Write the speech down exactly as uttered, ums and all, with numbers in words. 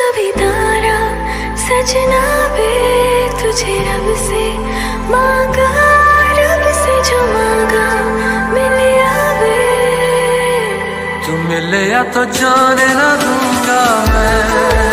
कभी तारा सजना बे तुझे रब से मांगा, रब से जो मांगा मिले आवे। तू मिले या तो जाने ना दूंगा मैं।